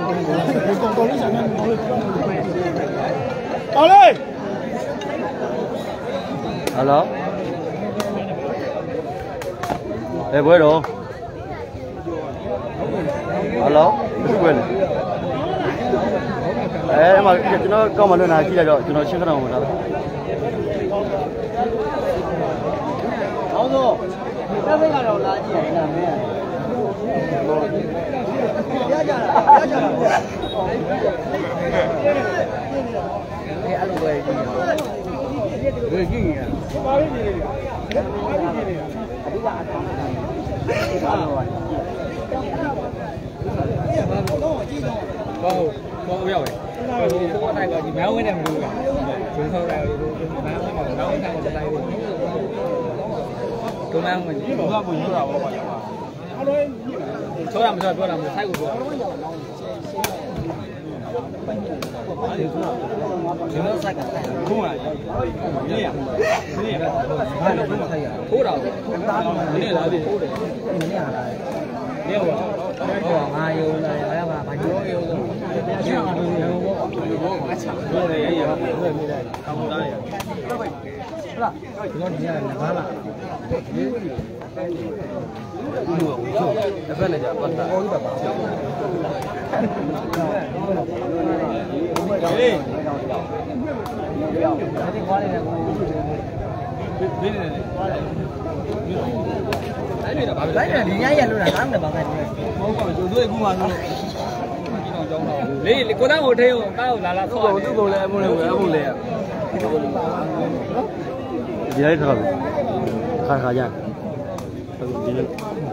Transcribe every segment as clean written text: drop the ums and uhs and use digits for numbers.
好嘞。 Hello。哎，不会喽。Hello，不会了。哎嘛，ကျွန်တော်ကောက်မှလွှင့်တာကြည့်လိုက်တော့ကျွန်တော်ရှင်းခဏဝင်တာ။အောင်ဆိုတက်ဖိတ်ကတော့လာကြည့်ရတာမင်း။ရကြတာ။အဲ့လိုပဲကြည့်။ဘယ်ကြည့်ရ။ပါလိမ့်နေတယ်။အဓိကအထောင်းတာ။ဒီကားတော့ဘောရောက်တယ်။ဟိုကိုတိုင်းကဒီမဲဝင်းနဲ့မလို့ကဂျုံဆောက်တယ်ဟိုမဲဝင်းမှာမဲဝင်းတိုင်းကိုတိုင်းလို့ဒုမန်းဝင်ဒီကပုံရတာဘောပါရပါ။အဲ့လိုဆောရမဆောပြောတာမစိုက်ကိုပြော။ကျွန်တော်စိုက်ကခုမှမင်းရဘာလို့ခုမှဆိုင်ရထိုးတာမင်းလာပြီထိုးတယ်မင်းရလာတယ်။နေပါဟောငါယုံလာရပါဘာကြောယုံလို့ညောင်းလို့ရဘောဘောငါချလို့ရရဘယ်မိလိုက်ကောင်းသားရဟုတ်လားကျွန်တော်ဒီကငါလာတစ်ဖက်နဲ့ကြာပတ်တာဟောတာပါဟေးဒီကွာလေးနဲ့ကိုဘင်းနေတယ်အဲ့ဒါဘာလဲလိုက်တယ်ဒီညရက်လို့တာငါ့နဲ့ဘာမှမဟုတ်ပါဘူးတို့အခုမှလို့ဒီတော့ကြောင်းတော့လေကိုသားကိုထိအောင်ကားကိုလာလာဆော့သူ့ကိုလည်းအမှုလည်းအမှုလည်းဒီလိုက်ထားပြီခါရဒီလိုက်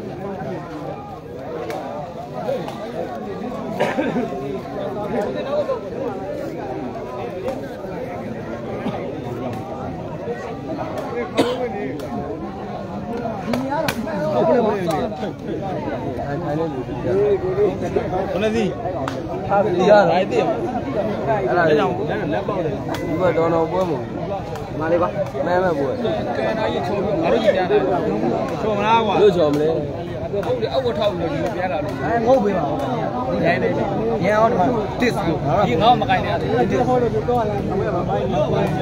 ဘယ်နဲ့စီအားဒီရလိုက်တယ်အဲ့ဒါကြောင့်လက်ပေါက်တယ်ဒီဘက်တော်တော်ပွဲမို့ဒီမှာလေးပါမဲမဲ့ပွဲကဲနာကြီးချုံငါတို့ကြီးပြန်တာချုံမလားကွာလို့ချုံမလဲဟုတ်တယ်အောက်ဝထောက်လို့ဒီပြန်လာလို့ငုတ်ပေးပါဦးဒီတိုင်းလေးညအောင်ဒီမှာတစ်ကိုဒီငေါ့မကိုင်းနေရတယ်ဒီဟောလို့ပြောလာတယ်မဲပါဘိုင်းလို့ဘယ်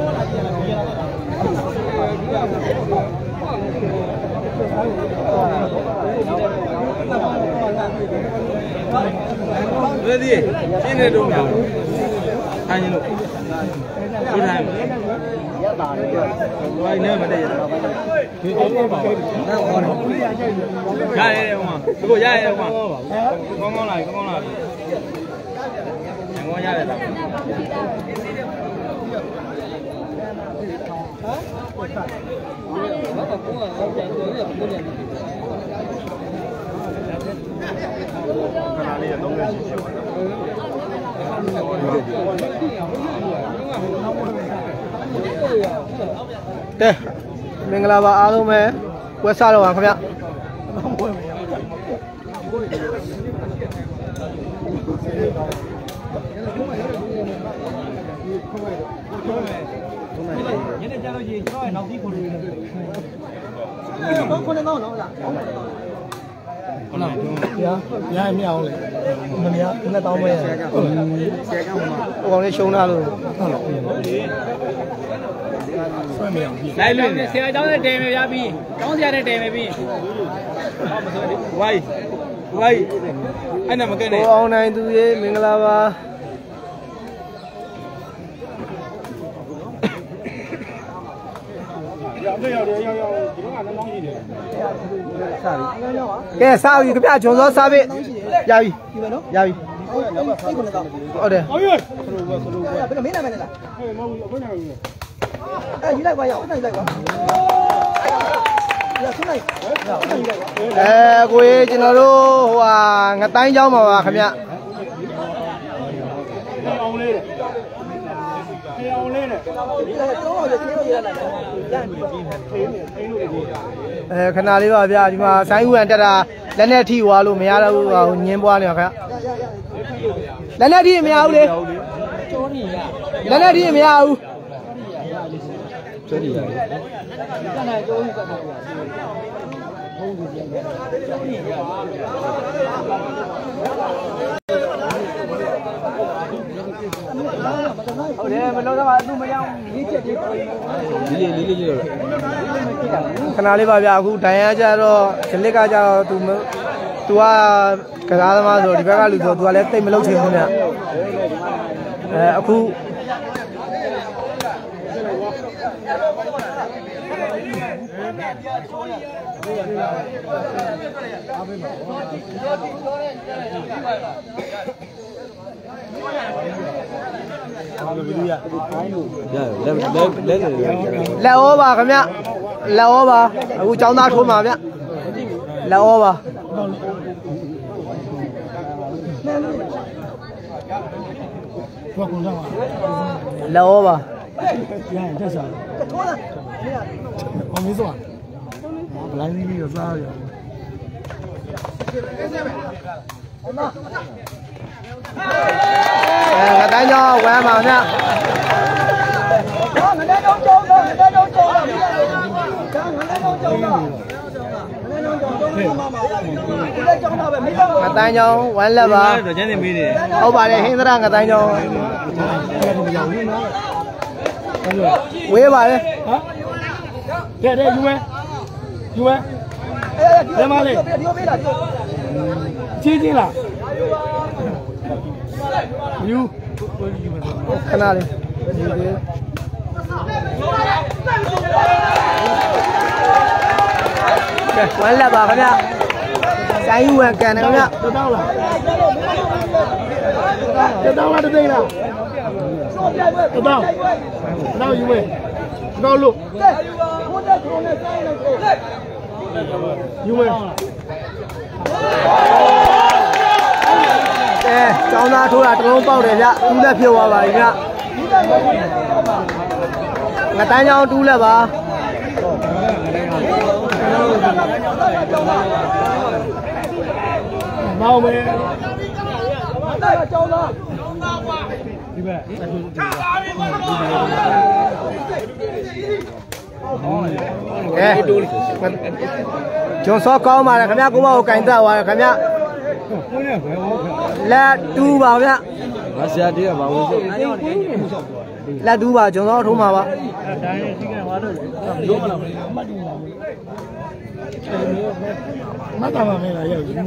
ဒီရှင်းနေတော့မှာထိုင်လို့ဒီထိုင်ရတာလေဘိုင်းနဲ့မတည့်ရဒီတော့ပါတော့ဟောရရတယ်ဟိုမှာဒီကိုရရတယ်ဟိုမှာကောင်းကောင်းလာကောင်းကောင်းလာငေါရတယ်တော့ဘာကကိုကတော့ပြန်တော့ရပုံနဲ့ခဏလေးတော့လည်းရှိပါတဲ့မင်္ဂလာပါအားလုံးပဲပွဲစားတော့ပါခင်ဗျညနေကြလို့ရှိရင်ကျွန်တော်ရဲ့နောက်ပြီးခေါ်လို့ရတယ်ဘာခေါ်နေတော့နော်လားဟုတ်လားဗျာမရအောင်လေမမရနဲ့တောင်းမရဆရာကဟိုကောင်လေးရှုံးလာလို့ဟုတ်လားဆွဲမရအောင်လိုက်လွင်ဆရာကျောင်းနဲ့တယ်မယ်ရပြီကျောင်းဆရာနဲ့တယ်မယ်ပြီဟောမဆိုဝိုင်းအဲ့နဲ့မကဲနဲ့ဟိုအောင်နိုင်သူရေမင်္ဂလာပါရောက်ဒီတော့ကလည်းနောင်းရှိတယ်ကဲစားပြီခင်ဗျဂျွန်စောစားပြီရပြီဒီမယ်နော်ရပြီစိတ်ကိုလည်းတော့ဟုတ်တယ်ဟုတ်ပြီဆလိုပဲဘယ်ကမင်းနာမည်လဲလားဟဲ့မဟုတ်ဘူးအခွင့်အရေးအဲ့ယူလိုက်ပါရအောင်နိုင်လိုက်ပါရဆုလိုက်ကိုကြီးကျွန်တော်တို့ဟိုဟာငတိုင်းเจ้าမှာပါခင်ဗျအောင်လေးအောင်လေးနဲ့ကျွန်တော်တို့ရေရလာတယ်ရန်ပြီးထိန်းလို့ခဏလေးပါဗျာဒီမှာဆိုင်းဦးရန်တက်တာလက်နဲ့ထိွားလို့မရတော့ဘူးညင်းပွားနေပါခင်ဗျလက်နဲ့ထိမရဘူးလေကျော်နေရလက်နဲ့ထိမရဘူးကျော်နေရတယ်ကနကျော်ဦးကနဟုံးကြီးပြန်ကျော်နေရဟုတ်တယ်မလုံးတော့အတူမရအောင်လေးချက်လေးလေးခဏလေးပါဗျာအခုဒိုင်ယာကြတော့ခလစ်ကကြတော့သူကကစားသမားဆိုဒီဘက်ကလူဆိုသူကလည်းတိတ်မလုံးချင်ဘူးဗျအခုလက်ဩပါခင်ဗျလက်ဩပါအခုចောင်းသားထိုးမှာဗျလက်ဩပါလက်ဩပါရရင်တက်စားထိုးတာဘာမင်းဆိုဘလိုင်းလေးကိုစားရငါတိုင်းကြောဝမ်းပါဗျငါတိုင်းကြောကြောတော့ငါတိုင်းကြောကြောတော့ငါတိုင်းကြောကြောတော့ငါတိုင်းကြောဝမ်းလက်ပါတော့ကျန်းနေမေးတယ်ဟုတ်ပါတယ်ဟင်းသရငါတိုင်းကြောဝေးပါလေဟာတဲ့ယူမဲအဲ့မလေးဒီကိုပေးတာချင်းလားယူခဏလေးဝမ်းလက်ပါခင်ဗျဆိုင်ယူဝင်ကန်တယ်ခင်ဗျတောင်းလားတသိန်းလားတောင်းယူမယ်တောင်းလို့ယူမယ်ကျောင်းသားထိုးတာတလုံးပေါက်တယ်ဗျတူးလက်ဖြစ်သွားပါပြီဗျငါတန်းချောင်းတူးလက်ပါမောင်မယ်ကျောင်းသားဒီဘက်ကျွန်းစောကောင်းပါလေခင်ဗျကိုမကိုကင်တက်သွားတယ်ခင်ဗျလက်တူးပါဗျငါဆရာတေးကဘာလို့ဆိုလက်တူးပါကျွန်းစောထိုးမှာပါတိုင်းရှိကဘာလို့လုံးမလားမတ်တူးပါဘူးမတ်တာပါမင်းလားရောက်အေး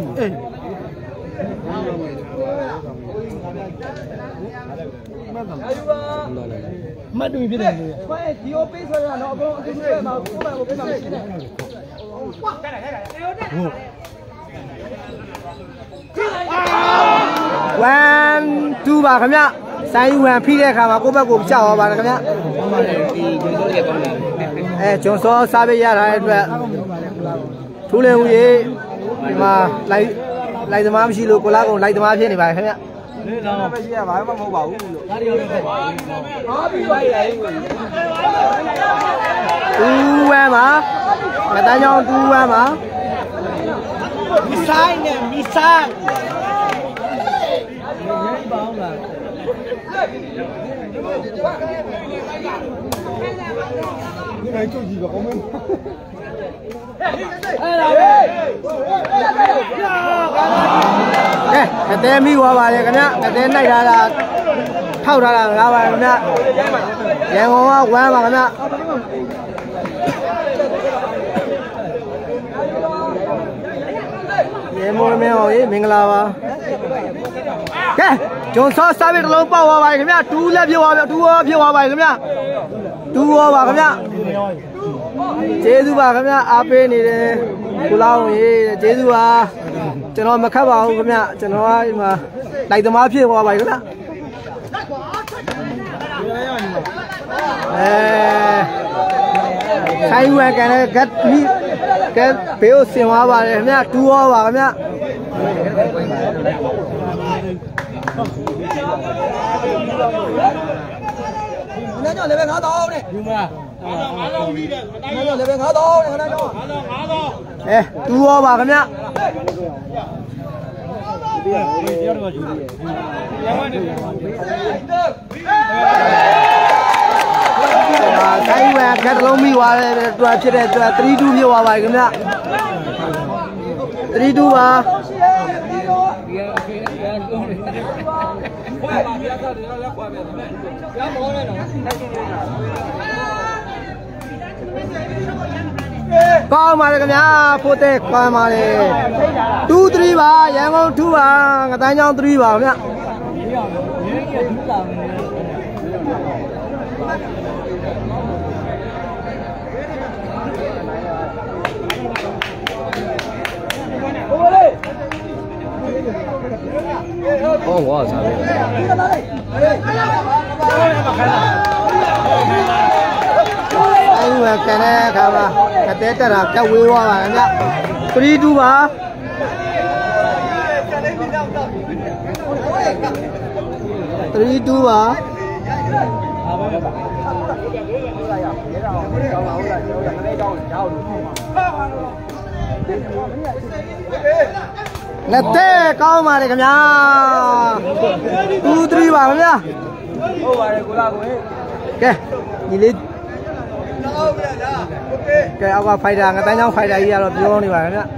မတ်တူးပြတယ်လေဘာဒီအိုပေးဆိုရတော့အကုန်အတူတူပဲမှာကိုယ်ပိုင်ကိုပေးမှာမရှိဘူး1 2ပါခင်ဗျဆိုင်ယူဝင်ဖိတဲ့အခါမှာကိုယ့်ဘက်ကိုကြောက်သွားပါတယ်ခင်ဗျကျွန်းစောစားပေးရတာအတွက်ထိုးလင်းဦးရေဒီမှာလိုက်သမားမရှိလို့ကိုလာကုန်လိုက်သမားဖြစ်နေပါတယ်ခင်ဗျလေးတော့ပဲရှိရဘာမှမဟုတ်ပါဘူးလို့ဒါတွေရောပဲဟာပြီးပါရဲ့2 1ပါမတန်းချောင်း2 1ပါမီဆိုင်နဲ့မီဆိုင်ပေါင်းလာဒီလိုက်ကြည့်ကြည့်ပါဦးမင်းအဲ့ဒါပဲကဲတဲမိသွားပါလေခင်ဗျကတဲနိုင်ထားတာထောက်ထားတာငါပါခင်ဗျရန်ကုန်ကဝမ်းပါခင်ဗျရေမိုးမင်းဟောရေမင်္ဂလာပါကဲဂျွန်ဆော့စားပြီးတစ်လုံးပေါက်သွားပါခင်ဗျ2လက်ပြသွားဗျ2ရောပြသွားပါခင်ဗျ2ရောပါခင်ဗျကျေးဇူးပါခင်ဗျအားပေးနေတယ်ကိုလောင်းရေကျေးဇူးပါကျွန်တော်မခတ်ပါဘူးခင်ဗျကျွန်တော်ကဒီမှာလိုက်သမားဖြစ်သွားပါခင်ဗျဆိုင်ဝဲကန်တဲ့ဂတ်မီကဲဘေးကိုဆင်သွားပါတယ်ခင်ဗျ2ရောပါခင်ဗျနန်းကျော်လည်းပဲ9000နဲ့ယူမလား9000ပြီးတယ်မတိုင်းဘူးလည်းပဲ9000နဲ့နန်းကျော်2ရောပါခင်ဗျတရားတော်ယူတယ်ဆိုင်ဝဲကတ်လုံးမိသွားတယ်တွာဖြစ်တဲ့တွာ3-2ဖြစ်သွားပါခင်ဗျ3-2ပါကောင်းပါလေခင်ဗျာဖိုးတဲ့ကောင်းပါလေ2 3ပါရန်ကုန်2ပါငတိုင်းချောင်း3ပါခင်ဗျာ哦，我操！哎呦，看来看吧，看这这了，这威哇吧，人家3-2吧。3-2吧。ငတဲ့ကောင်းပါလေခင်ဗျာ2 3ပါခင်ဗျာဟုတ်ပါတယ်ကိုလာကိုကဲညီလေးကဲအောက်ကဖိုက်တာငတန်းချောင်းဖိုက်တာကြီးကတော့ပြောနေပါခင်ဗျာ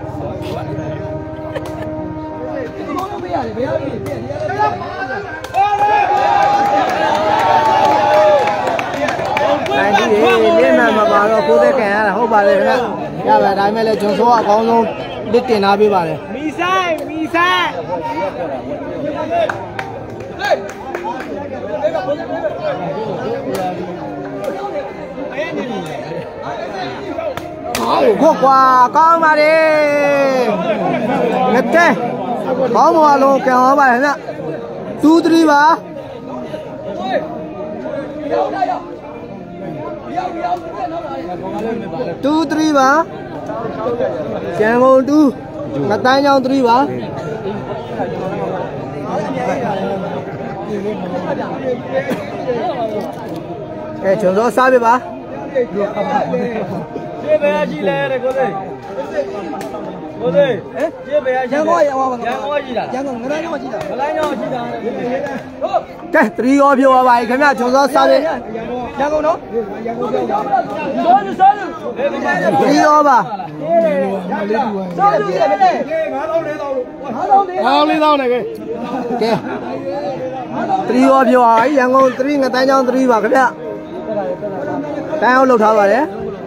နိုင်ဒီလေးမှမပါတော့ကိုသက်ကန်ရတာဟုတ်ပါလေခင်ဗျာရပါဒါပေမဲ့လည်းဂျွန်ဆိုးကအကောင်းဆုံးလက်တင်ထားပေးပါတယ်မီဆိုင်ဟုတ်ကွာကောင်းပါလေငတဲ့ကောင်းပါလုံးကံဟောပါလေဗျ2 3ပါ2 3ပါကျန်ကုန်2ငတိုင်းချောင်း3ပါကဲကျွန်တော်စားပြပါကျေးပဲရှိလဲတဲ့ကိုသိကိုသိကျေးပဲရန်ကုန်ရန်ကုန်ရှိတာရန်ကုန်ငတိုင်းချောင်းရှိတာငတိုင်းချောင်းရှိတာကဲ3ရောပြောပါခင်ဗျကျွန်တော်စားပြရန်ကုန်နော်ရန်ကုန်ပြောပါ3ရောပါစားလို့ရတယ်9,000 နဲ့ကဲ3ရောပြောပါရန်ကုန်3ငတိုင်းချောင်း3ပါခင်ဗျတန်းအောင်လှုပ်ထားပါတယ်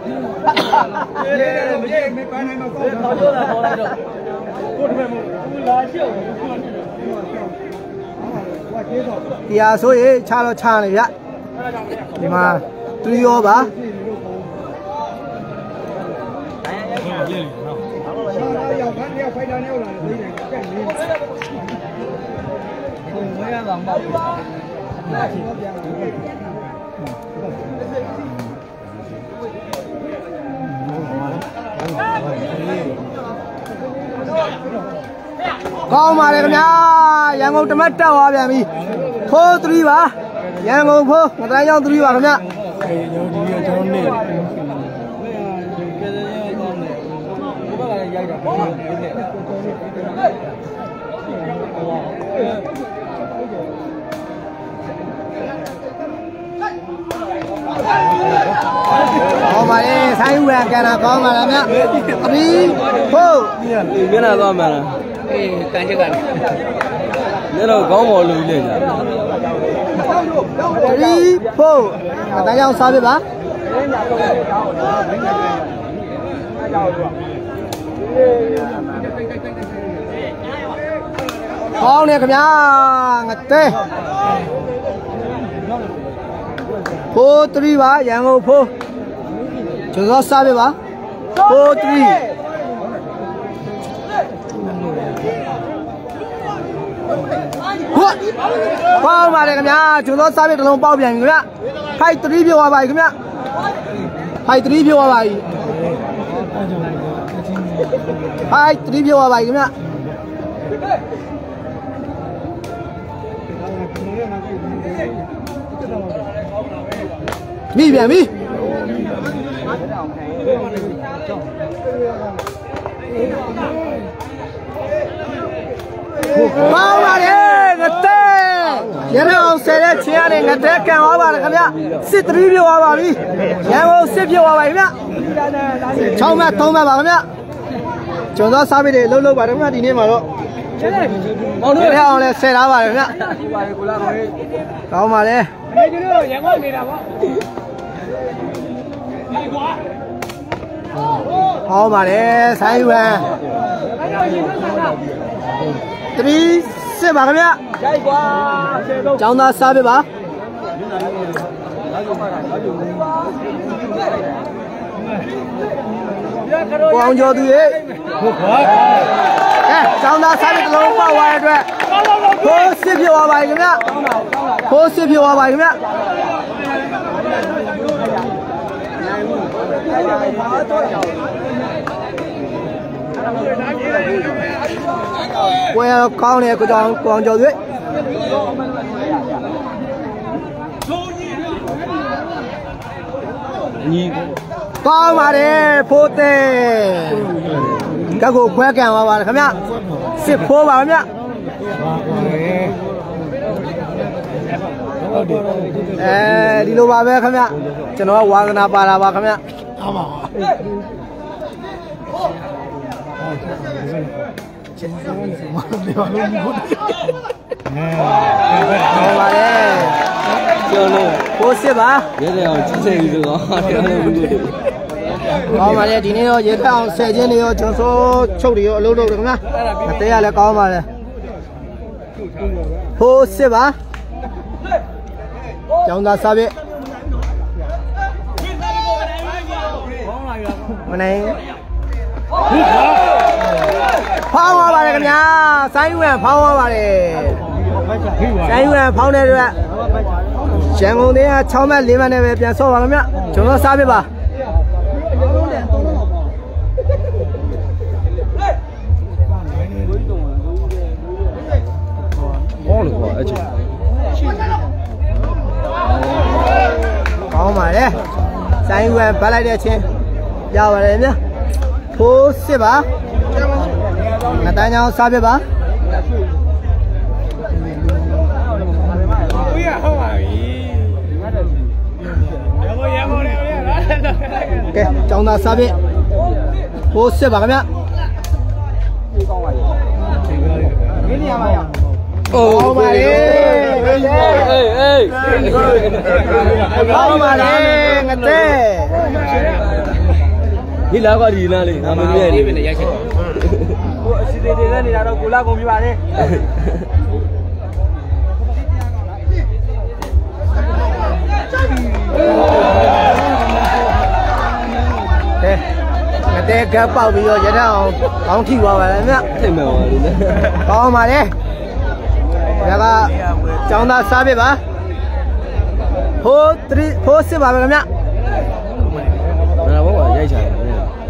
တရားဆိုရင်ချတော့ချနေဗျဒီမှာ3ရောပါကောင်းပါလေခင်ဗျာရန်ကုန်တမတ်တက်သွားပြန်ပြီဖိုး3ပါရန်ကုန်ဖိုးငတိုင်းချောင်း3ပါခင်ဗျာကျွန်တော်နေကောင်းပါလေဆိုင်ဦးရကန်တာကောင်းပါလားဗျ3 4မျက်နှာသွားမှန်လားအေးတန်ချက်ကလည်းလည်းတော့ကောင်းပါလို့လေကြာ3 4အတန်းရောက်စားပြပါကောင်းနေခင်ဗျာငတဲ့4 3ပါရန်ကုန်4ကျွန်တော်စားပြပါ4 3ပေါက်ပါတယ်ခင်ဗျာကျွန်တော်စားပြတစ်လုံးပေါက်ပြန်ပြီခင်ဗျာဖိုက်3ပြောပါပြီခင်ဗျာဖိုက်3ပြောပါပြီဖိုက်3ပြောပါပြီခင်ဗျာမိပြန်ပြီပေါက်ပါတယ်ငတဲ့ရန်အောင်ဆယ်တဲ့ချင်းရတဲ့ငတဲ့ကန်သွားပါလေခင်ဗျစစ်3ပြောပါပါပြီရန်ကုန်စစ်ပြောပါပါခင်ဗျ6မှတ်3မှတ်ပါခင်ဗျကျွန်တော်စားပေးတယ်လှုပ်ပါတော့ခင်ဗျဒီနေ့မှာတော့မောင်တို့ထအောင်လဲဆယ်ထားပါတယ်ဗျကောင်းပါလေရန်ကုန်နေတာပေါ့ဟောပါတယ်ဆိုင်းဝမ်3 စစ်ပါခင်ဗျရိုက်ကွာကျောင်းသားစားပြပါကိုအောင်ကျော်သူရေဟုတ်ပါကျောင်းသားစားပြတစ်လုံးပေါက်သွားတဲ့အတွက်ဖိုးစစ်ဖြစ်သွားပါခင်ဗျဖိုးစစ်ဖြစ်သွားပါခင်ဗျဝယ်ကောင်းတယ်ကိုအောင်ကျော်သူညီကောင်းပါတယ်ဖိုးတဲ့ကကိုခွဲကန်သွားပါတယ်ခင်ဗျစစ်ဖိုးပါခင်ဗျဒီလိုပါပဲခင်ဗျကျွန်တော်ကဝါသနာပါလာပါခင်ဗျဟုတ်ပါဟုတ်ပါလေကျော်လို့ကိုစစ်ပါရဲတဲ့အောင်ကြီးစိတ်ပြီးတော့တရားလို့ဘူးကောင်းပါလေဒီနေ့တော့ရေထက်အောင်ဆယ်ချင်းတွေရောကျွန်စိုးချုပ်တွေရောအလုပ်လုပ်တယ်ခင်ဗျာအသေးရလည်းကောင်းပါလေကိုစစ်ပါကျောင်းသားစားပြမနိုင်ဖောင်းသွားပါတယ်ခင်ဗျာဆိုင်းဝမ်ဖောင်းသွားပါတယ်ဆိုင်းဝမ်ဖောင်းတဲ့အတွက်ရန်ကုန်သေးက6မှတ်4မှတ်နဲ့ပဲပြန်ဆော့ပါခင်ဗျာကျွန်တော်စားပြပါဟောလို့ပေါ့အဲ့ချင်းကောင်းပါလေဆိုင်းဝမ်ပတ်လိုက်တဲ့ချင်းရပါတယ်ဗျာဖိုးစစ်ပါငါတန်းချောင်းစားပြပါဦးရဟုတ်ပါပြီရမောလေကဲကျောင်းသားစားပြဖိုးစစ်ပါခင်ဗျာကောင်းပါလေဒီနေရာမှာရအိုးပါလေအေးကောင်းပါလေငတဲ့ဒီလာကဒီနားလေးငါမမြဲနေပြီရိုက်ချက်ကိုအစီအစဉ်တွေနဲ့နေတာတော့ကိုလာကုန်ပြပါလေငတဲ့ကပေါက်ပြီးတော့ရထအောင်ကောင်းထိသွားပါလေမြတ်ထိမှန်ပါလေကောင်းပါလေဒါကကျောင်းသားစားပြပါဖိုးစစ်ပါပဲခင်ဗျာဒါဘောကရိုက်ချတယ်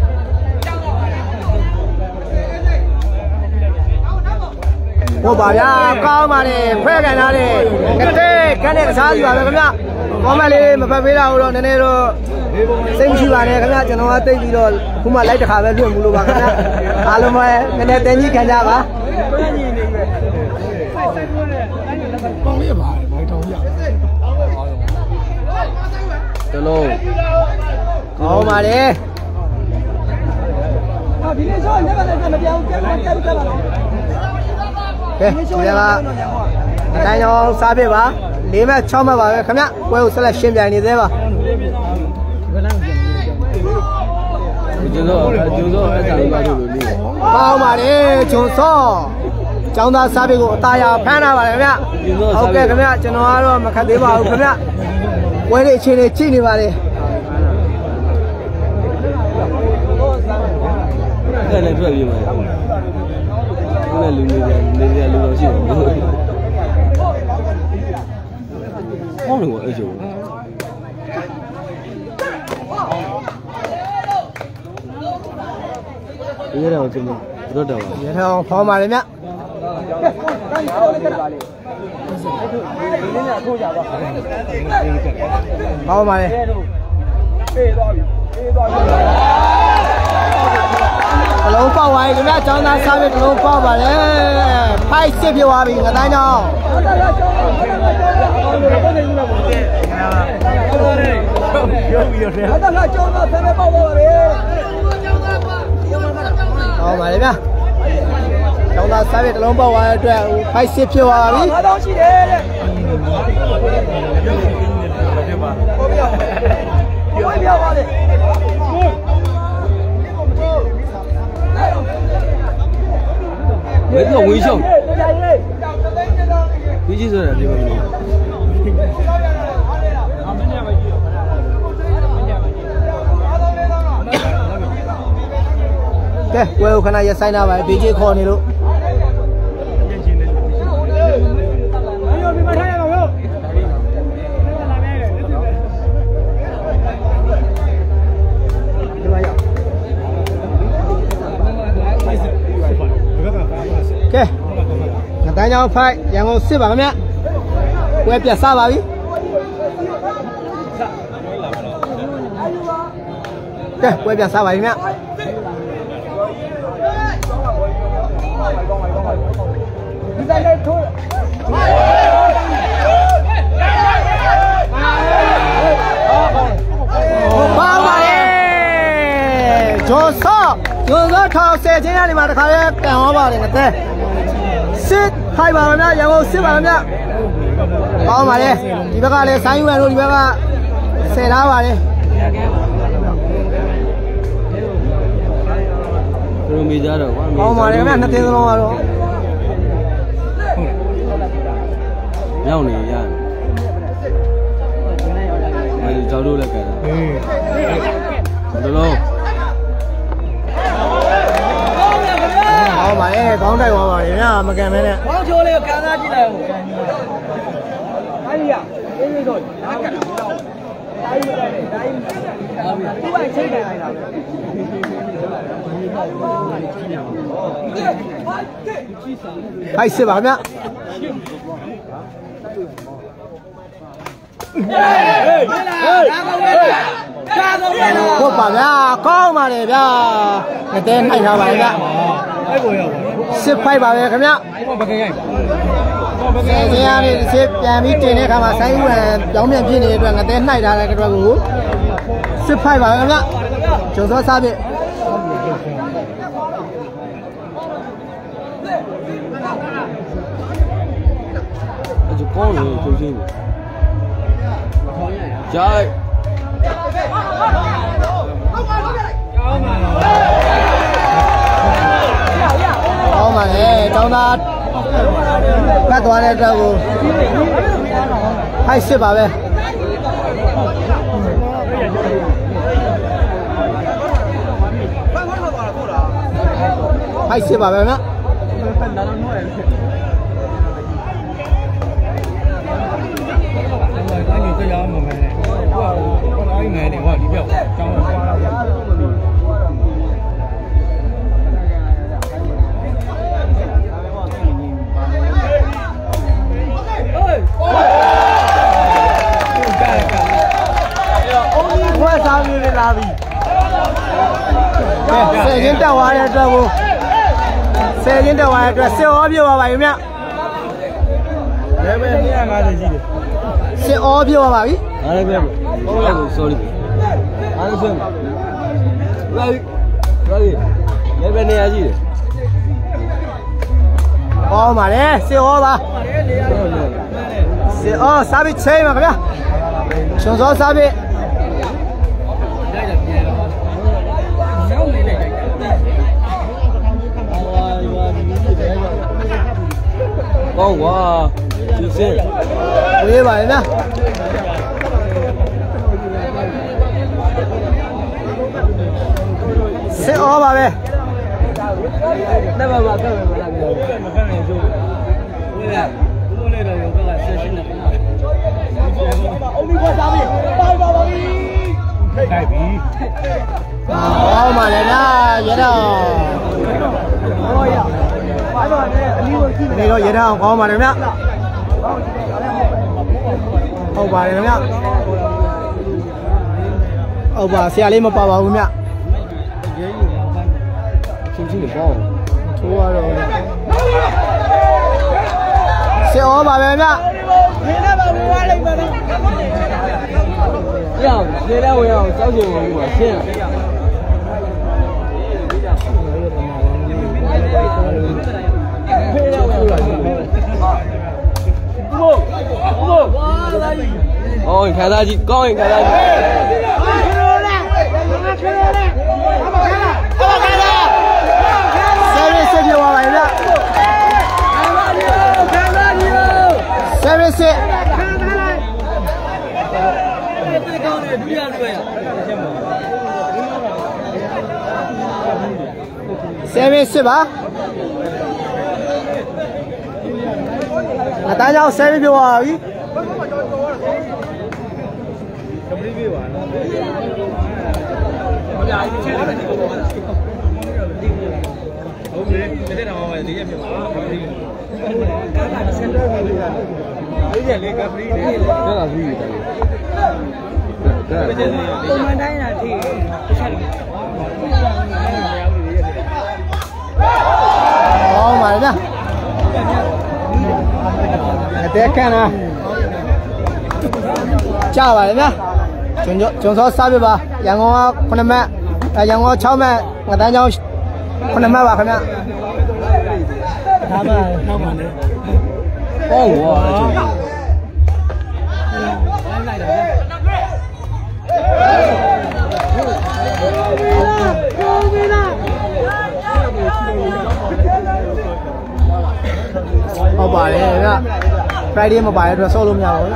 ဟုတ်ပါဗျာကောင်းပါလေခွဲကန်ထားတယ်ကတဲ့ကန်တဲ့ကစားစီပါပဲခင်ဗျာကောင်းမလေးမဖက်ပေးတာတော့နည်းနည်းတော့စိတ်မရှိပါနဲ့ခင်ဗျာကျွန်တော်ကတိတ်ပြီးတော့ခုမှလိုက်တစ်ခါပဲလွှင့်မှုလို့ပါခင်ဗျာအားလုံးပဲနည်းနည်းတင်းကြီးခံကြပါကောင်းရပါမိုက်တောင်ရတလုံးကောင်းပါလေဒီနေ့ဆောလည်းလည်းမပြောင်းပြန်ပါတော့ကဲဒီကအတိုင်းရောစားပြပါ4မှတ်6မှတ်ပါပဲခင်ဗျပွဲကိုဆက်လက်ရှင်းပြနေသေးပါကျွန်တော်အဲ့ဒါလေးပါလို့လေးကောင်းပါလေဂျွန်စောကျောင်းသားစားပြကိုအသားရဖမ်းလာပါတယ်ခင်ဗျဟုတ်ကဲ့ခင်ဗျကျွန်တော်ကတော့မခက်သေးပါဘူးခင်ဗျပွဲလေးအခြေအနေကြည့်နေပါလေအဲ့လည်းထွက်ပြေးပါအဲ့လူနေကြလူတော်ရှိတယ်ဟောလို့အဲ့ကျိုးရဲတော်ကျွန်တော်တို့တော့ရဲတော်ဖောင်းပါလေမြတ်ဖောင်းပါလေအလုံးပေါက်သွားပြီခင်ဗျာကျောင်းသားစားပြီးအလုံးပေါက်ပါလေဖိုက်စစ်ပြသွားပြီငါသားကြောင့်ပြောပြီးတော့ငါသားကျောင်းသားဆယ်ပေါက်သွားပါလေဟောပါလေဗျာကျောင်းသားစားပြတလုံးပေါက်သွားတဲ့အတွက်ဖိုက်စစ်ဖြစ်သွားပါပြီ။9000ရှိတယ်တဲ့။ဟုတ်ပြီ။ပြောပြပါလေ။没个微笑，飞机是这个。 对，我有看到也塞那玩意，飞机考你喽。ကဲငတန်းချောင်းဖိုက်ရန်ကုန်စစ်ပါခင်ဗျပွဲပြတ်စားပါပြီကဲပွဲပြတ်စားပါပြီခင်ဗျဒီတိုင်းလေးထိုးပါပါလေဂျိုဆောထောက်ဆယ်ချင်းကနေမှတခါလဲကန်သွားပါတယ်ငတဲ့စစ်ခိုက်ပါမများရန်ကုန်စစ်ပါမများကောင်းပါလေဒီဘက်ကလည်းဆိုင်းယူရတို့ဒီဘက်ကဆယ်ထားပါလေဘယ်လိုမေးကြတော့ကွာကောင်းပါလေခင်ဗျနှစ်သိန်းစလုံးကတော့မြောက်နေရမင်းကြောက်လို့လည်းကန်တာဘယ်လို好吧，哎，刚才我嘛，人家没干咩呢？ 光球嘞，干啥进来哦？哎呀，这个多，哪干的？哪有干的？哪有？不管谁干来的。 还是吧面。我把面搞嘛的面，那得买条白面。စစ်ဖိုက်ပါပဲခင်ဗျဆယ်ချင်းရလေးစစ်ပြန်ပြီးတင်တဲ့အခါမှာဆိုင်းဝံပြောင်းပြန်ဖြစ်နေတဲ့အတွက်ငတဲနှိုက်ထားတဲ့အတွက်ကိုစစ်ဖိုက်ပါပဲခင်ဗျကျုံစောစားပြအဲ့ဒါကောင်းလို့ကျုံချင်းကြိုက်ကောင်းပါလေကျောင်းသားဖတ်သွားတဲ့အတွက်ကိုဖိုက်စစ်ပါပဲဖိုက်စစ်ပါပဲနော်ဆယ်ချင်းတက်သွားတဲ့အတွက်ကိုဆယ်ချင်းတက်သွားတဲ့အတွက်စစ်ဩပြပါပါခင်ဗျလည်းပဲ250ရှိတယ်စစ်ဩပြပါပါပြီအားလည်းပဲဟုတ်ကဲ့ sorry အားလည်းဆွဲလာပြီလည်းပဲ200ရှိတယ်ဟောပါလေစစ်ဩပါစစ်ဩစားပြီးချိန်ပါခင်ဗျရှုံစောစားပြီးကောင်းကွာဒီစင်ဝေးပါလေနော်စစ်ဩပါပဲ那爸爸干什么了？没干点就，对呀，不过那个有个是新的。 欧米克啥米？包包包米。 带皮。 好嘛，人家也到。 哦呀，完了呢， 你说也到好嘛，人家。好吧，人家。好吧，下里没包包米。 轻轻的包。 ထိုးရတော့စစ်ဩပါပဲဗျ你那把不玩了吗？ 这样，现在我要小心我先。 ကောင်းရင်ခံစားကြည့်ကောင်းရင်ခံစားကြည့် 7 6ပြောပါမယ်ဗျ7 6 7 6ပါအတန်းကြောင့်7ပြောပါပြီ好嘛的，再看呢，加吧的呢，中超300吧，阳光9万，阳光6万，我单讲9万吧，可能。他们的，帮我。好吧嘞，那 Friday မပါရတော့ဆော့လို့မရဘူး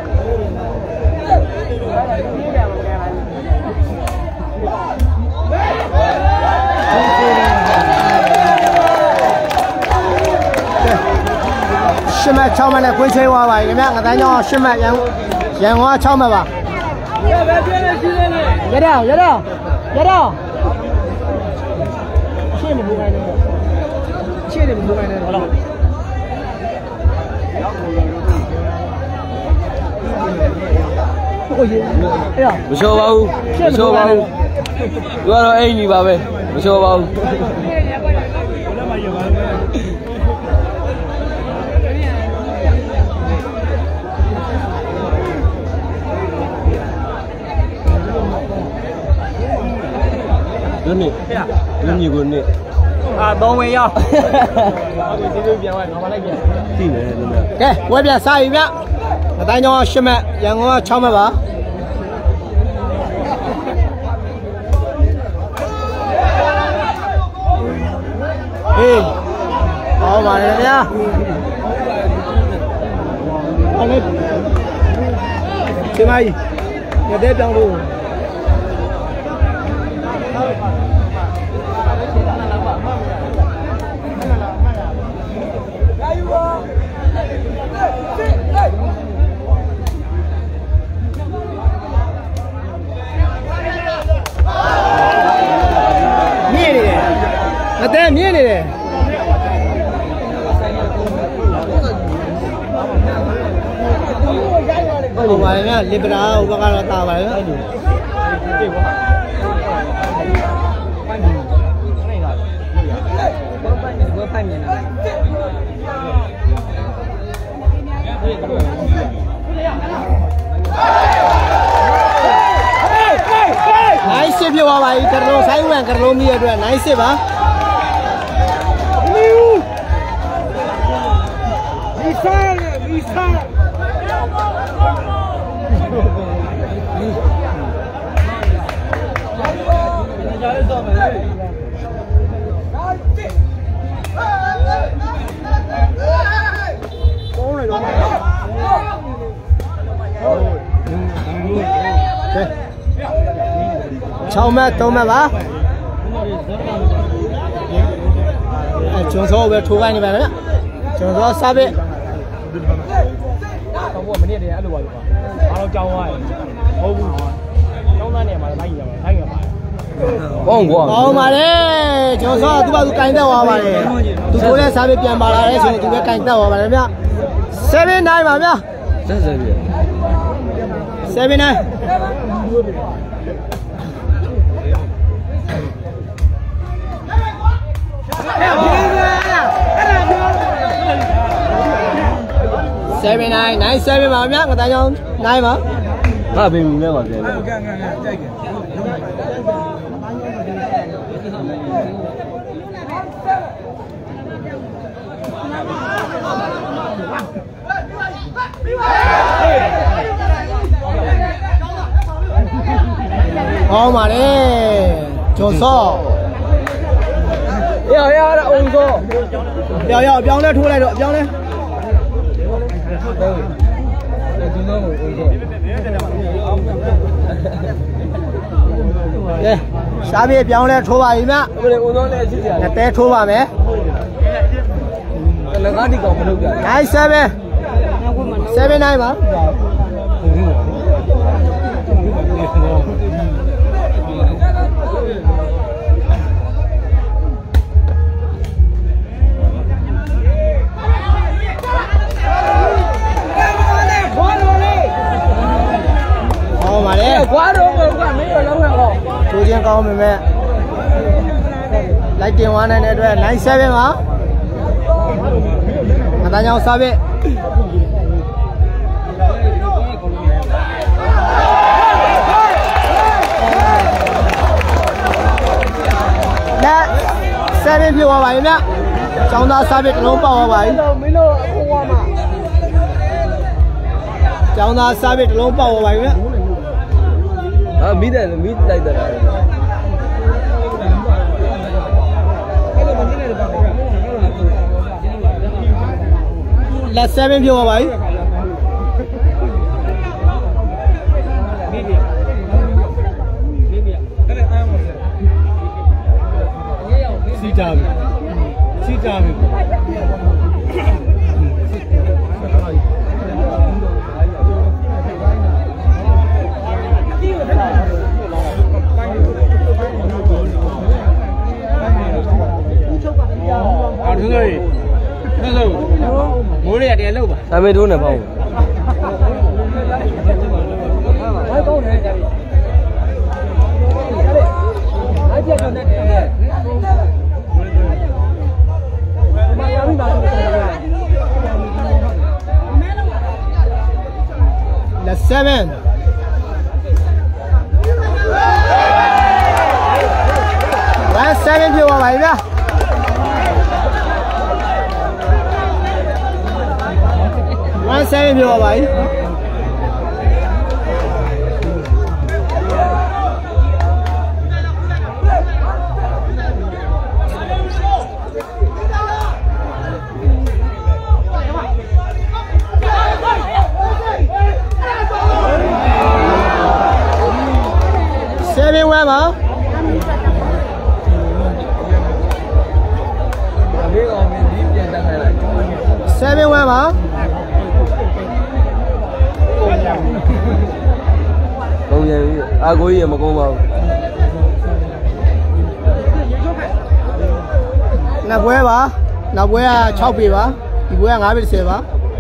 ရှစ်မှတ်6မှတ်နဲ့ခွေးချင်းသွားပါခင်ဗျာငါးတန်းကျောင်းရှစ်မှတ်ရန်ကုန်6မှတ်ပါရတော့ရှင်းမဘူးခိုင်းနေရှင်းတယ်မဘူးခိုင်းနေဟုတ်လားမလျှော်ပါဘူးမလျှော်ပါဘူးသူကတော့အိမ်ကြီးပါပဲမလျှော်ပါဘူးဒီနေ့ကိုနေ့ 3ဝင်ရောက်ဒီလိုပြန်သွားတော့မလိုက်ပြန်သိတယ်လို့ကဲဝဲပြန်စားပြီဗျအတိုင်းကျောင်း8မှတ်ရန်ကုန်က6မှတ်ပါဟေးဟောပါလေဗျာအဲ့ဒီမကြီးရတဲ့တောင်းလို့အတဲမြင်နေတယ်ဟိုပါလေဗျလစ်ပရာဟိုဘက်ကတော့တာပါလေဗျနိုင်စစ်ပြောပါပါကရလုံးဆိုင်ဝင်ကရလုံးမြည့်အတွက်နိုင်စစ်ပါ6မှတ်3မှတ်ပါကျွန်တော်ပဲထိုးခိုင်းနေပါလားကျွန်တော်စားပဲတော့မနေ့တည်းအဲ့လိုပါလို့ပါအားလုံးကြောင်းသွားရင်ဟုတ်ဘူးကျောင်းသားနေမှာလိုက်ရမှာထိုင်ရမှာကောင်းကွာကောင်းပါလေကျွန်တော်သူ့ဘာသူကင်တက်သွားပါလေသူကိုလည်းစားပဲပြန်ပါလာတယ်ဆိုရင်သူပဲကင်တက်သွားပါလေဗျ7-9ပါဗျာဆက်ပြီ 7-9 ပါဗျာငါတန်းကြောင်း9ပါငါပြင်လဲပါပြန်ကြိုက်တယ်ကောင်းပါလေကျော်စော要အောင်စောရောက်အပြောင်းလဲထိုးလိုက်တော့အပြောင်းလဲကဲစားပြေပြောင်းလဲထိုးပါပြီမြဘယ်ဦးစောလည်းရှိကြတယ်တဲထိုးပါမယ်လကားဒီကောင်မလုပ်ကြဘူး97 79ပါကွာတော့ကမင်းရောလုံးတော့ထိုးချင်းကောင်းပေမဲ့လိုက်တင်ဝါနိုင်တဲ့အတွက်97ပါအတန်းကြောင့်စားပြလက်7ပြသွားပါပြီဗျကျောင်းသားစားပြတစ်လုံးပေါက်သွားပါပြီမင်းတို့အခုဝါမှာကျောင်းသားစားပြတစ်လုံးပေါက်သွားပါပြီဗျမိတယ်မိလိုက်တယ်လက်7ပြောပါပြီစီတာပြီမိုးရတည်းလောက်ပါဒါပေမဲ့တို့နဲ့ပေါ့ဘာကောင်းလဲကြာပြီအားချက်တော့နဲ့မရဘူးပါဘူးလက်7ပြောပါဗျာ17ပြောပါပြီ7ဝမ်းပါဘေးကောင်မင်းဒီပြန်တက်ခိုင်းလိုက် 7ဝမ်းပါကုန်းရင်အာကိုကြီးရမကုန်းပါဘူးနောက်ပွဲပါနောက်ပွဲက6ပေပါဒီပွဲက5ပေ10ပါ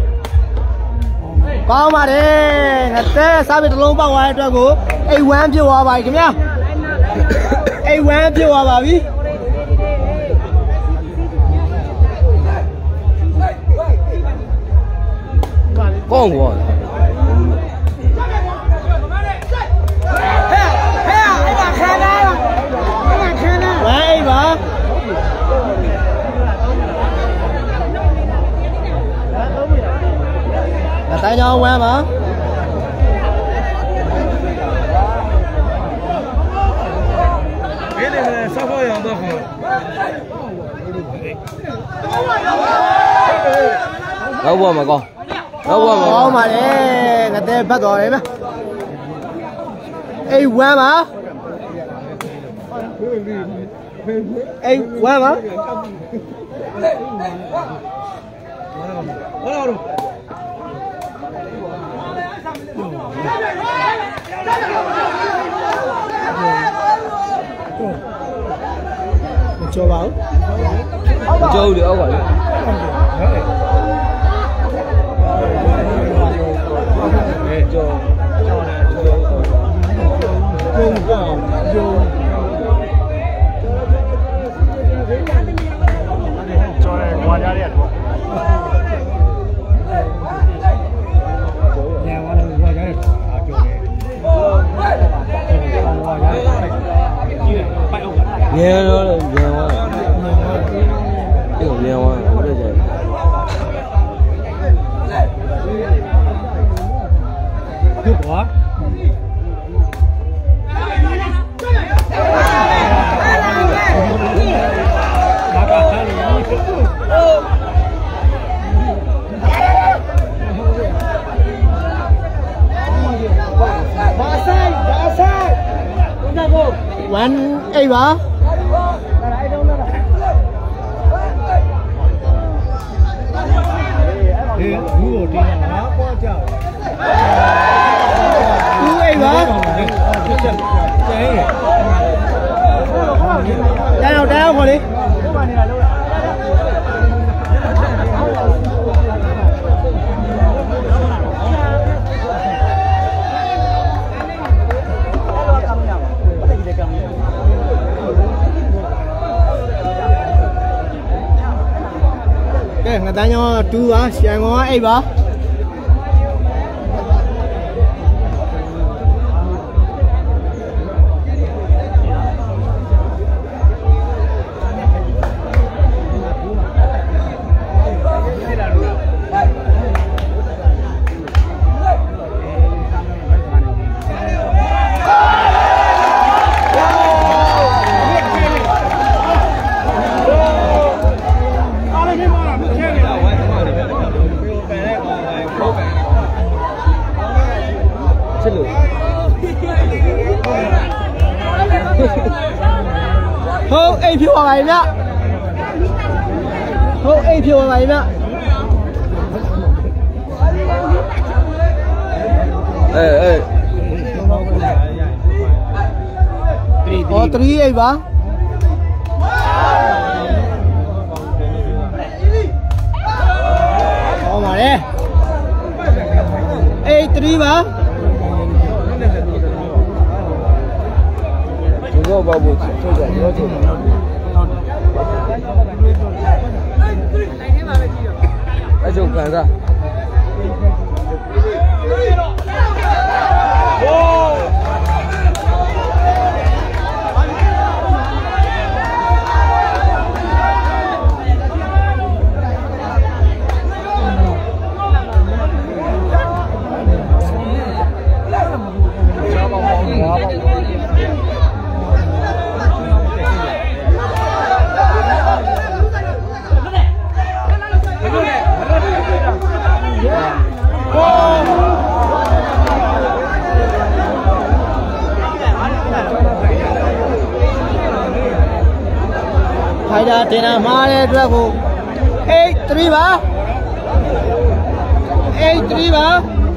ကောင်းပါတယ်ငါတဲစားပေတစ်လုံးပေါက်သွားတဲ့အတွက်ကိုအိမ်ဝမ်းပြစ်သွားပါပြီခင်ဗျာအိမ်ဝမ်းပြစ်သွားပါပြီကောင်းကွာတိုင်းကြောင်းဝမ်းပါဘေးလည်းဆောက်ဖို့ရအောင်တော့ခေါ်တော့ဘောမကောင်းတော့ဘောမကောင်းပါလေငါတဲဘတ်တော်တယ်မအိမ်ဝမ်းပါအိမ်ဝမ်းပါဟုတ်လားမကြောပါဘူးကြောတယ်အောက်ကလေကြောတယ်ဝါကြရတယ်ညံတော့ညံသွားဒီကညံသွားဘယ်လိုကြလဲဟုတ်ကွာအိတ်ပါဘူးကိုတင်းတာပေါ့ကြောက်ဘူးအိတ်ပါကျန်တော့ခေါ်လေငါတန်းကျောင်း2ပါရှန်ကောင်က8ပါဟုတ်အိတ်ဖြိုပါဗျာဟုတ်အိတ်ဖြိုပါဗျာဟော3အိတ်ပါဟောပါလေအိတ်3ပါ我包不起，就在这头。那就干啥？ခိုင်တာတင်တာမှားတဲ့အတွက်ကို8-3ပါ8-3ပါ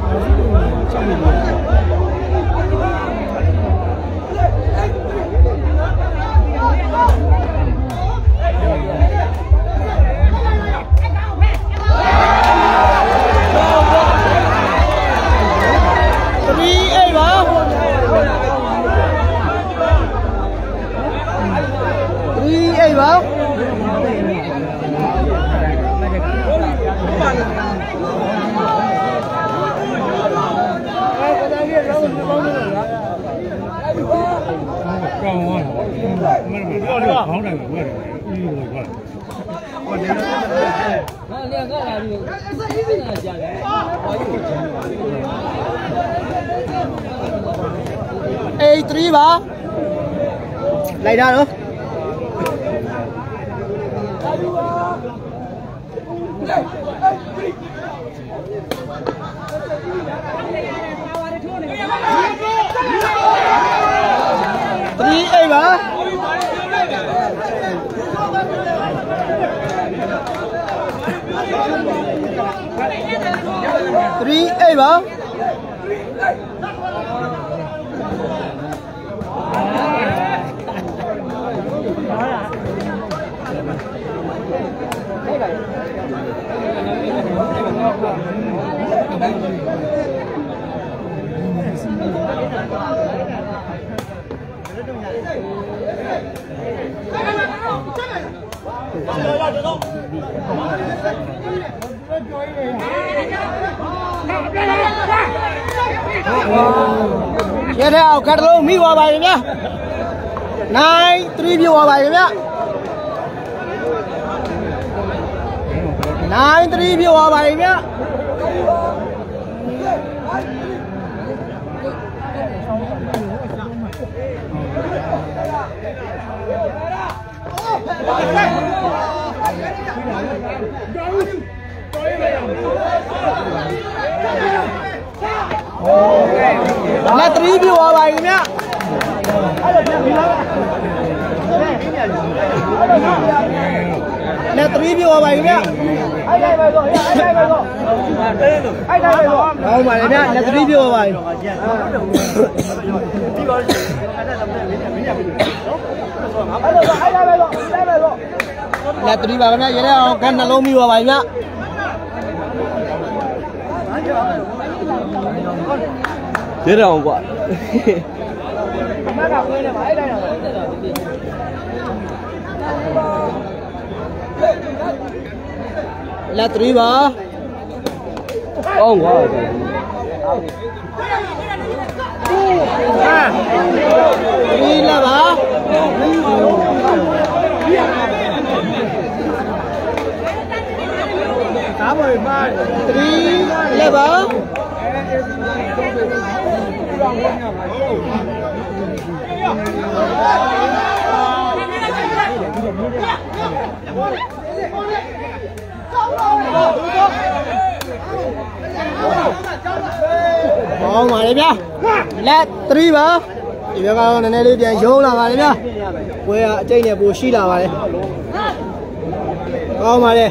8-3ပါလိုက်တာနော်3-8ပါ3-8ပါရဲတဲ့အောက်ကတလုံးမိသွားပါရင်ဗျာ9-3ပြသွားပါရင်ဗျာ9-3ပြသွားပါရင်ဗျာလက်3ပြသွားပါရင်ဗျာအဲ့ဒါပြန်ပြီးလာလက်3ပြောပါပြီဗျာအဲ့တိုင်းပဲဆိုအဲ့တိုင်းပဲဆိုအဲ့တိုင်းပဲဆိုဟောပါလေဗျာလက်3ပြောပါပြီပြီးပါလို့အဲ့ဒါတော့မင်းအဲ့တိုင်းပဲဆိုလက်3ပါခင်ဗျာရဲတဲ့အောင်ကနှလုံးပြီးပါပါဗျာရဲတဲ့အောင်ကွာမကခွေးနေပါအဲ့တိုင်းတော့လက်3ပါအောင်ကွာ 3လက်ပါကားပေါ်မှာ3လက်ပါ好嘛，这边来3吧，这边刚刚那里边油了嘛，这边我呀这里不洗了嘛的，好嘛的。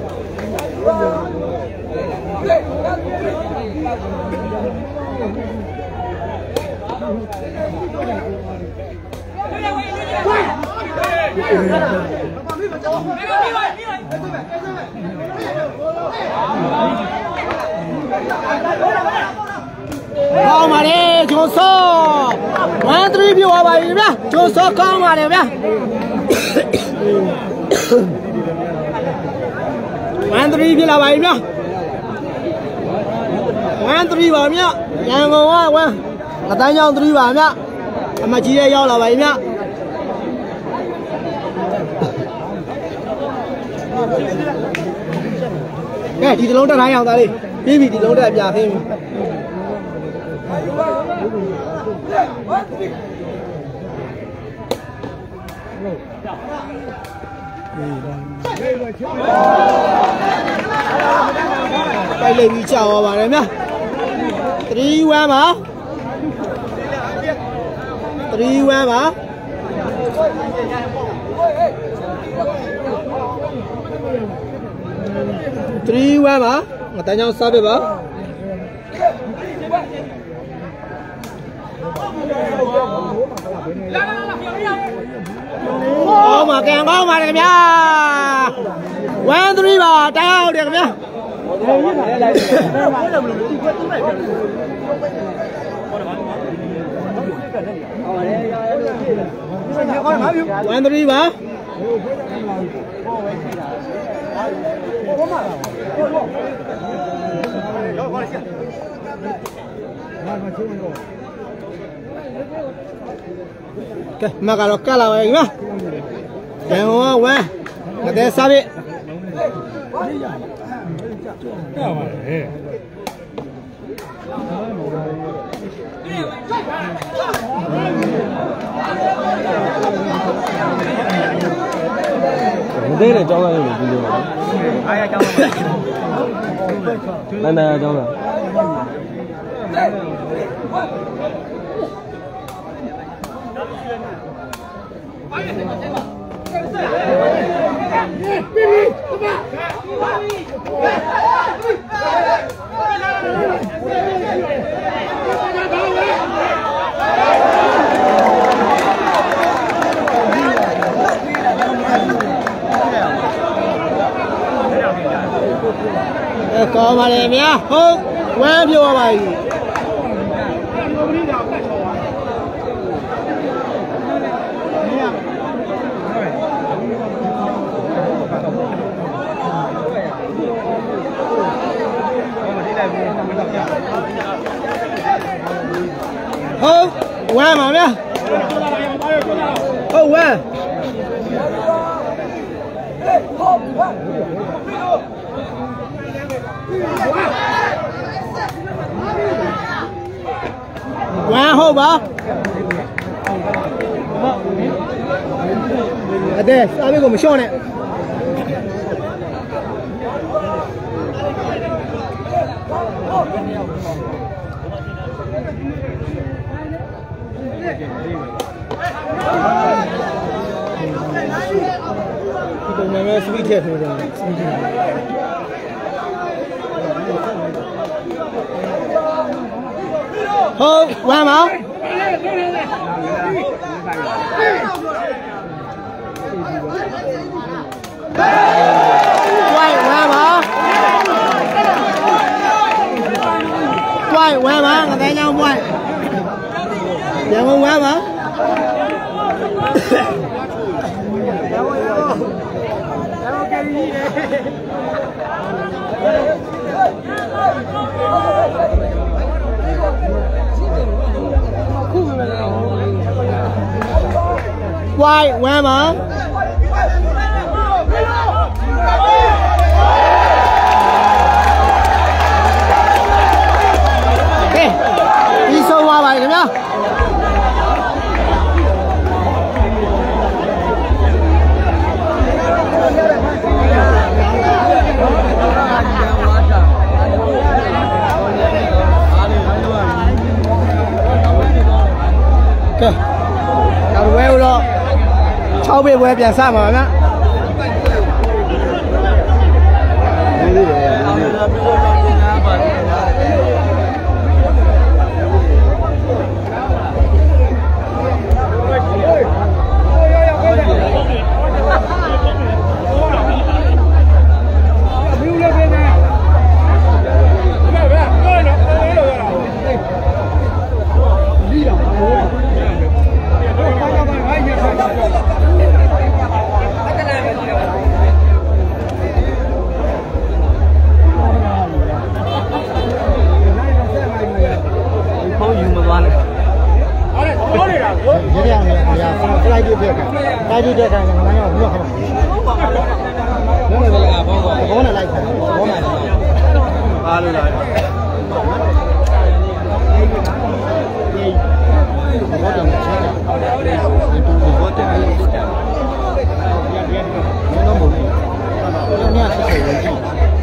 好嘛的，就说1 3票吧，这边就说好嘛的，这边1 3票了吧，这边1 3吧，这边然后我那单张3吧，这边他妈直接要了吧，这边哎，ဒီတလုံးတက်ထားရအောင်သားလေးပြီးပြီဒီလုံးတက်ပြခင်းပြီပိုက်လိုက်ပြီးကြောက်ပါပါတယ်ဗျာ3-1ပါ3-1ပါ3-1ပါငါတန်းချောင်းစားပြပါဟောမှာကန်ကောင်းပါတယ်ခင်ဗျာ1 3ပါတောင်းတယ်ခင်ဗျာ1 3ပါကဲမကတော့ကတ်လာပါပြီနော်ရန်ကုန်ကဝမ်းငတဲ့စားပြီမသေးတဲ့ကြောင်းသားလေးကိုပြီးလို့ပါအားရကြောင်းသားနန္ဒာကြောင်းသားကောင်းပါလေဗျာဟုတ်ဝမ်းပြောပါပြီဟုတ်ဝမ်းပါဗျာဟုတ်ဝမ်းဝမ်းဟုတ်ပါအတဲ့စားပြီးကိုမလျှော့နဲ့ဒီပုံမှန်ပဲ sweet ထည့်ထိုးတယ်ဟုတ်ဝမ်းပါဝိုင်းဝမ်းပါဝိုင်းဝမ်းပါငါတိုင်းကြောင်းဝိုင်းရန်ကုန်ဝမ်းပါဝိုင်းဝမ်းပါဒီဆုံးသွားပါခင်ဗျာကဲတော့ဝဲတော့6ပေဝဲပြန်စမှာဗျာဒီတဲ့ခိုင်ငါရောဘလို့ခေါ်ဘုံနဲ့ဘောနဲ့လိုက်ခိုင်းဘောနဲ့အားလို့လိုက်ဘောတောင်ချာဘောတောင်နော်မို့ညဆက်ဆက်ဝင်ကြည့်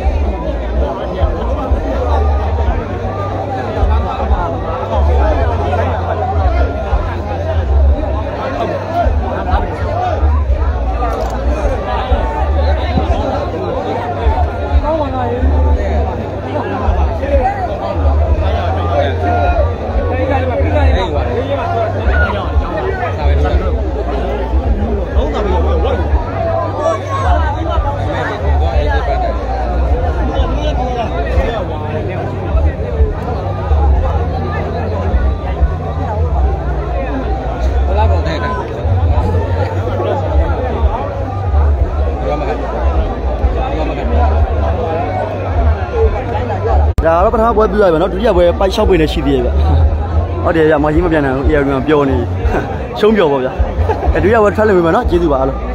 ဒါတော့ပထမပွဲပြရပါတော့ဒုတိယပွဲပိုက်6ပေနဲ့ရှိသေးရဲ့ဗျဟုတ်တယ်ဗျမကြီးမပြန်နိုင်ဘူး AR ကပြောနေရှုံးပြောပေါ့ဗျဒုတိယပွဲထွက်လို့ပြီမနော်ကျေးဇူးပါအားလုံး